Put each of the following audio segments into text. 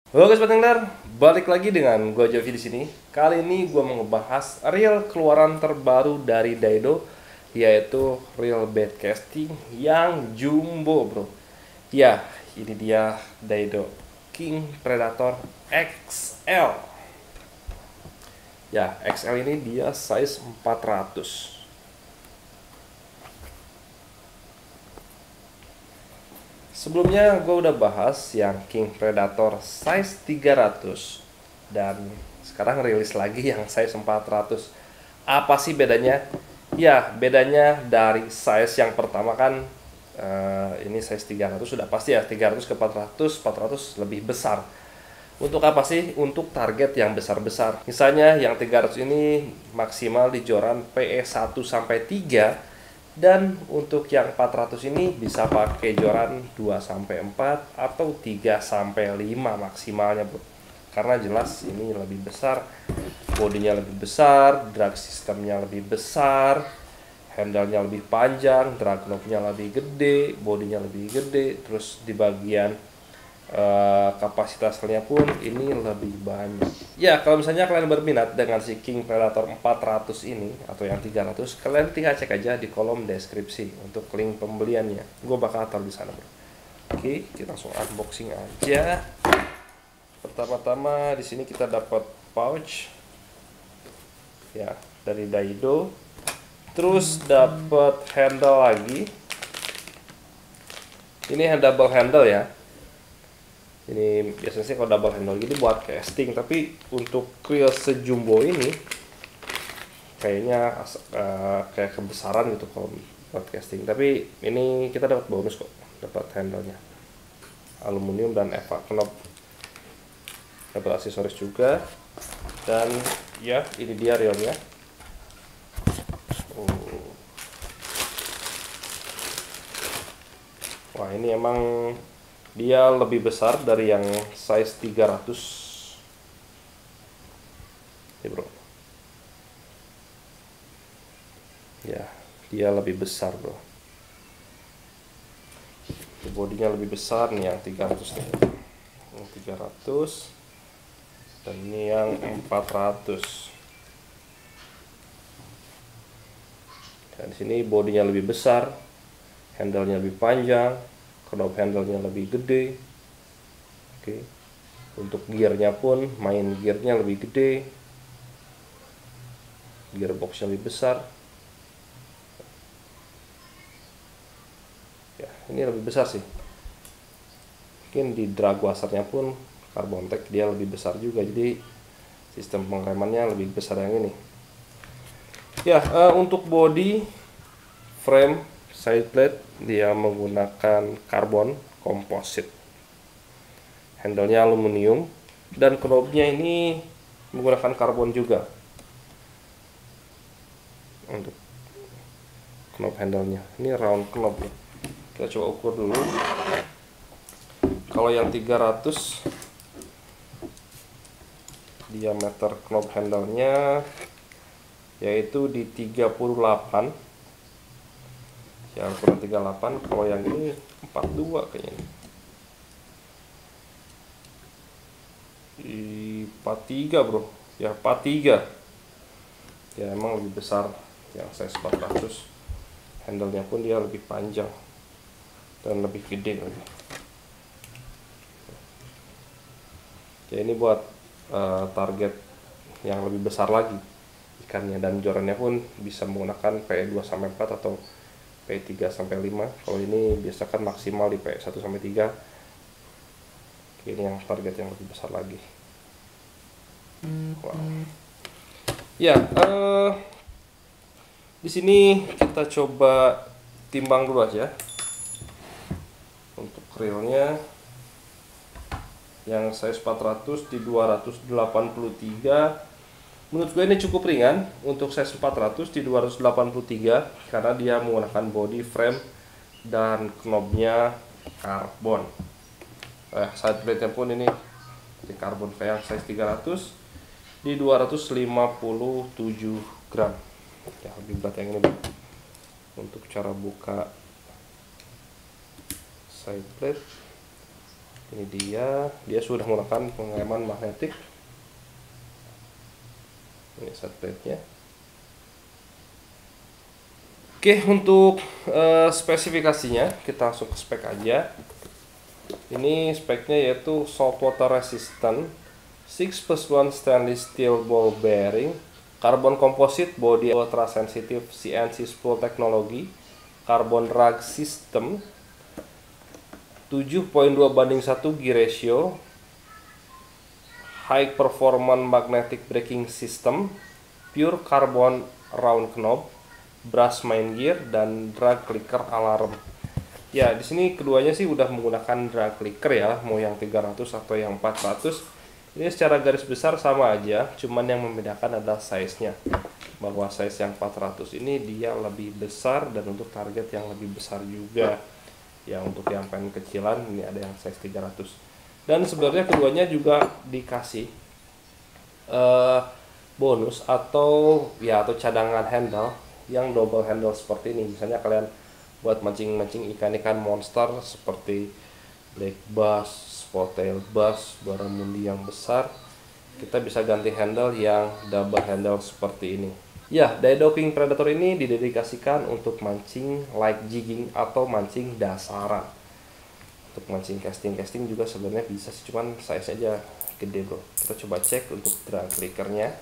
Halo guys, pendengar, balik lagi dengan gua Jovi di sini. Kali ini gua mau ngebahas reel keluaran terbaru dari Daido, yaitu reel bed casting yang jumbo, bro. Ya, ini dia Daido King Predator XL. Ya, XL ini dia size 400. Sebelumnya gue udah bahas yang King Predator size 300 dan sekarang rilis lagi yang size 400. Apa sih bedanya? Ya, bedanya dari size yang pertama kan ini size 300 sudah pasti ya, 300 ke 400, 400 lebih besar. Untuk apa sih? Untuk target yang besar-besar. Misalnya yang 300 ini maksimal di joran PE 1 sampai 3, dan untuk yang 400 ini bisa pakai joran 2 sampai 4 atau 3 sampai 5 maksimalnya, bro. Karena jelas ini lebih besar, bodinya lebih besar, drag sistemnya lebih besar, handle-nya lebih panjang, drag knob-nya lebih gede, bodinya lebih gede, terus di bagian kapasitasnya pun ini lebih banyak. Ya, kalau misalnya kalian berminat dengan si King Predator 400 ini atau yang 300, kalian tinggal cek aja di kolom deskripsi untuk link pembeliannya. Gue bakal taruh di sana, bro. Oke, kita langsung unboxing aja. Pertama-tama di sini kita dapat pouch ya dari Daido. Terus dapat handle lagi. Ini double handle ya. Ini biasanya sih kalau double handle gini buat casting, tapi untuk reel sejumbo ini kayaknya kayak kebesaran gitu kalau buat casting. Tapi ini kita dapat bonus kok, dapat handle-nya aluminium dan EVA knob, dapat aksesoris juga, dan ya ini dia reelnya. Wah, ini emang dia lebih besar dari yang size 300 ya, bro. Ya, dia lebih besar, bro. Bodinya lebih besar nih yang 300 nih. Yang 300 dan ini yang 400. Dan di sini bodinya lebih besar, handle-nya lebih panjang, knob handle-nya lebih gede. Oke. Untuk gearnya pun main gearnya lebih gede, gearboxnya lebih besar. Ya, ini lebih besar sih. Mungkin di drag washernya pun carbon tech dia lebih besar juga, jadi sistem pengeremannya lebih besar yang ini. Ya, untuk body, frame, side plate dia menggunakan karbon komposit, handle-nya aluminium, dan knobnya ini menggunakan karbon juga untuk knob handle-nya. Ini round knob ya. Kita coba ukur dulu. Kalau yang 300 diameter knob handle-nya yaitu di 38, yang kurang 38. Kalau yang ini 42 kayaknya, di 43, bro. Ya, 43 ya, emang lebih besar yang size 400. Handle-nya pun dia lebih panjang dan lebih gede lagi. Ya, ini buat target yang lebih besar lagi ikannya, dan jorannya pun bisa menggunakan PE 2 sampai 4 atau PE 3 sampai 5. Kalau ini biasakan maksimal di PE 1 sampai 3. Ini yang target yang lebih besar lagi. Wow. Ya, di sini kita coba timbang dulu aja untuk reelnya. Yang size 400 di 283. Menurut gue ini cukup ringan untuk size 400 di 283 karena dia menggunakan body frame dan knobnya karbon. Side plate-nya pun ini di karbon kayak yang size 300 di 257 gram. Ya, lebih berat yang ini, bro. Untuk cara buka side plate, Ini dia sudah menggunakan pengereman magnetik. Ini set plate-nya. Oke, untuk spesifikasinya kita langsung ke spek aja. Ini speknya yaitu saltwater resistant, 6+1 stainless steel ball bearing, carbon composite body, ultra sensitive CNC spool technology, carbon drag system, 7.2:1 gear ratio, high performance magnetic braking system, pure carbon round knob, brush main gear, dan drag clicker alarm. Ya, di sini keduanya sih udah menggunakan drag clicker ya, mau yang 300 atau yang 400. Ini secara garis besar sama aja, cuman yang membedakan adalah size-nya. Bahwa size yang 400 ini dia lebih besar dan untuk target yang lebih besar juga. Ya, untuk yang pen kecilan ini ada yang size 300. Dan sebenarnya keduanya juga dikasih bonus atau cadangan handle yang double handle seperti ini. Misalnya kalian buat mancing-mancing ikan-ikan monster seperti black bass, spotted bass, barramundi yang besar, kita bisa ganti handle yang double handle seperti ini. Ya, Daido King Predator ini didedikasikan untuk mancing light jigging atau mancing dasaran. Untuk mancing casting juga sebenarnya bisa sih, cuman size aja gede bro. Kita coba cek untuk drag clickernya.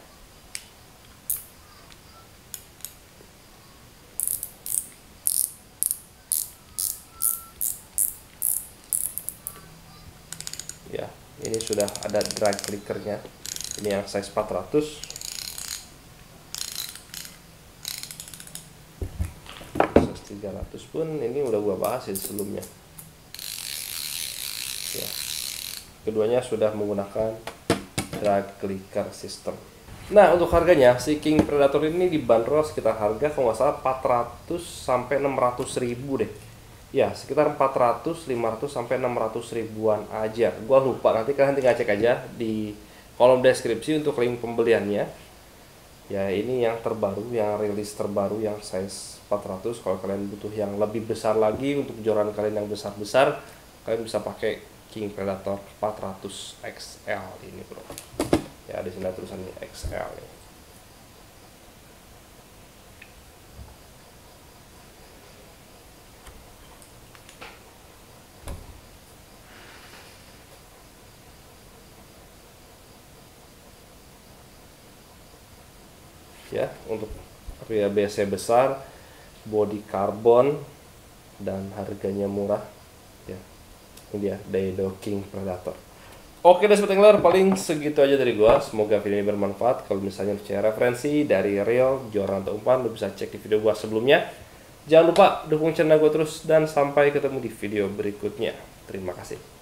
Ya, ini sudah ada drag clickernya. Ini yang size 400. Size 300 pun ini udah gua bahas ya sebelumnya. Ya, keduanya sudah menggunakan drag clicker system. Nah, untuk harganya si King Predator ini dibanderol sekitar harga kalau nggak salah 400 sampai 600 ribu deh. Ya, sekitar 400, 500 sampai 600 ribuan aja. Gua lupa, nanti kalian tinggal cek aja di kolom deskripsi untuk link pembeliannya. Ya, ini yang terbaru, yang rilis terbaru yang size 400. Kalau kalian butuh yang lebih besar lagi untuk joran kalian yang besar-besar, kalian bisa pakai King Predator 400 XL ini, bro. Ya, di sini tulisannya XL nih. Ya, untuk rear BC besar, body karbon, dan harganya murah. Ya, ini dia Daido King Predator. Oke deh Sobat Angler, paling segitu aja dari gua. Semoga video ini bermanfaat. Kalau misalnya percaya referensi dari reel, joran atau umpan, lu bisa cek di video gua sebelumnya. Jangan lupa dukung channel gua terus dan sampai ketemu di video berikutnya. Terima kasih.